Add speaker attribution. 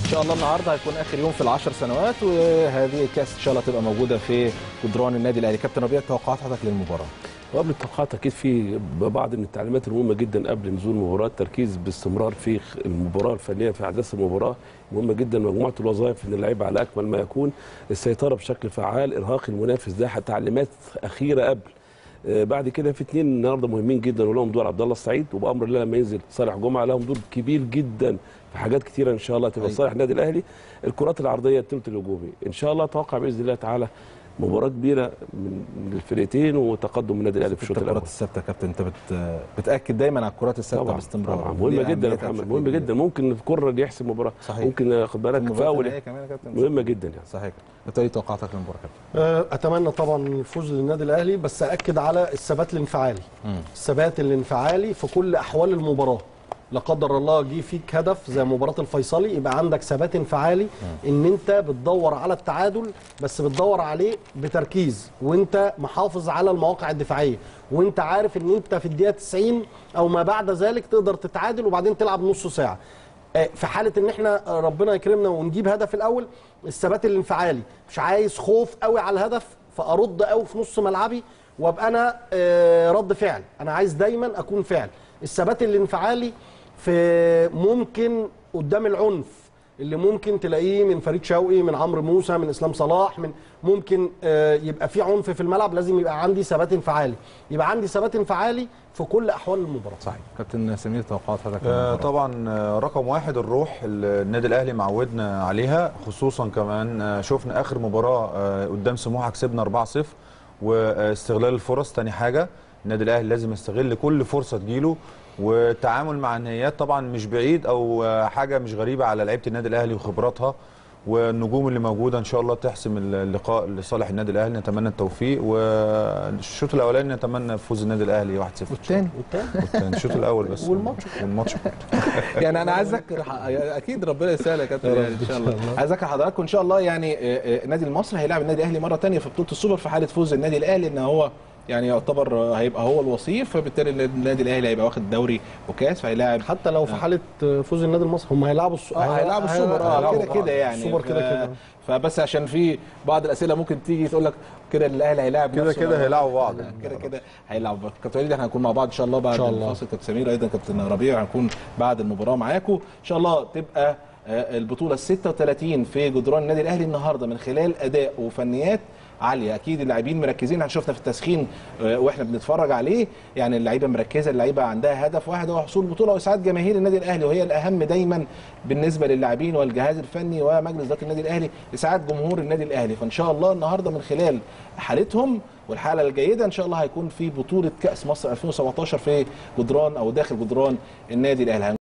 Speaker 1: شاء الله النهارده هيكون اخر يوم في ال10 سنوات، وهذه الكاس ان شاء الله تبقى موجوده في جدران النادي الاهلي. كابتن ربيع، توقعات حضرتك للمباراه؟
Speaker 2: وقبل التوقعات اكيد في بعض من التعليمات المهمه جدا قبل نزول المباراه. التركيز باستمرار في المباراه الفنيه، في احداث المباراه مهمه جدا. مجموعه الوظائف ان اللعيبه على اكمل ما يكون، السيطره بشكل فعال، ارهاق المنافس، ده تعليمات اخيره قبل. بعد كده في اثنين النهارده مهمين جدا ولهم دور. عبد الله السعيد، وبامر الله لما ينزل صالح جمعه لهم دور كبير جدا في حاجات كثيره ان شاء الله تبقى صالح النادي الاهلي. الكرات العرضيه، الثلث الهجومي، ان شاء الله اتوقع باذن الله تعالى مباراه كبيره من الفرقتين وتقدم النادي الاهلي في الشوط الاول.
Speaker 1: الكرات الثابته كابتن، انت بتاكد دايما على الكرات الثابته باستمرار.
Speaker 2: طبعا مهمه جدا يا محمد، مهمه جدا. ممكن الكره اللي يحسم مباراه، ممكن خد بالك في اول مهمه جدا يعني.
Speaker 1: صحيح. بالتالي توقعاتك للمباراه كابتن؟
Speaker 3: اتمنى طبعا الفوز للنادي الاهلي، بس اكد على الثبات الانفعالي. الثبات الانفعالي في كل احوال المباراه. لا قدر الله جه فيك هدف زي مباراه الفيصلي، يبقى عندك ثبات انفعالي ان انت بتدور على التعادل، بس بتدور عليه بتركيز، وانت محافظ على المواقع الدفاعيه، وانت عارف ان انت في الدقيقه 90 او ما بعد ذلك تقدر تتعادل وبعدين تلعب نص ساعه. في حاله ان احنا ربنا يكرمنا ونجيب هدف الاول، الثبات الانفعالي، مش عايز خوف قوي على الهدف فارد قوي في نص ملعبي وابقى انا رد فعل. انا عايز دايما اكون فعل. الثبات الانفعالي في ممكن قدام العنف اللي ممكن تلاقيه من فريد شوقي، من عمرو موسى، من اسلام صلاح، من ممكن يبقى في عنف في الملعب، لازم يبقى عندي ثبات انفعالي، يبقى عندي ثبات انفعالي في كل احوال المباراه.
Speaker 1: صحيح. كابتن سمير، توقعات حضرتك؟
Speaker 4: طبعا رقم واحد الروح اللي النادي الاهلي معودنا عليها، خصوصا كمان شفنا اخر مباراه قدام سموحه كسبنا 4-0، واستغلال الفرص. تاني حاجه النادي الاهلي لازم يستغل كل فرصه تجيله، والتعامل مع النهائيات طبعا مش بعيد او حاجه مش غريبه على لعيبه النادي الاهلي وخبراتها والنجوم اللي موجوده. ان شاء الله تحسم اللقاء لصالح النادي الاهلي. نتمنى التوفيق، والشوط الاولاني نتمنى فوز النادي الاهلي 1-0.
Speaker 1: والثاني
Speaker 4: الشوط الاول بس، والماتش
Speaker 1: يعني انا عايز اذكر، اكيد ربنا يسهل يا كابتن يعني ان شاء الله. عايز اذكر حضراتكم ان شاء الله يعني النادي المصري هيلاعب النادي الاهلي مره ثانيه في بطوله السوبر في حاله فوز النادي الاهلي، ان هو يعني يعتبر هيبقى هو الوصيف، فبالتالي النادي الاهلي هيبقى واخد دوري وكاس، فهيلاعب
Speaker 3: حتى لو في حاله فوز النادي المصري هم هيلعبوا
Speaker 1: السوبر كده كده يعني
Speaker 3: السوبر كده.
Speaker 1: فبس عشان في بعض الاسئله ممكن تيجي تقول لك كده الاهلي هيلاعب
Speaker 4: كده هيلاعبوا بعض،
Speaker 1: كده هيلاعبوا. كابتن وليد، احنا هنكون مع بعض ان شاء الله بعد الفاصل. كابتن سمير ايضا، كابتن ربيع، هنكون بعد المباراه معاكم ان شاء الله. تبقى البطوله ال36 في جدران النادي الاهلي النهارده من خلال اداء وفنيات عاليه. اكيد اللاعبين مركزين، هنشوفنا في التسخين واحنا بنتفرج عليه، يعني اللعيبه مركزه، اللعيبه عندها هدف واحد هو حصول البطوله واسعاد جماهير النادي الاهلي، وهي الاهم دايما بالنسبه للاعبين والجهاز الفني ومجلس اداره النادي الاهلي، اسعاد جمهور النادي الاهلي. فان شاء الله النهارده من خلال حالتهم والحاله الجيده ان شاء الله هيكون في بطوله كاس مصر 2017 في جدران او داخل جدران النادي الاهلي.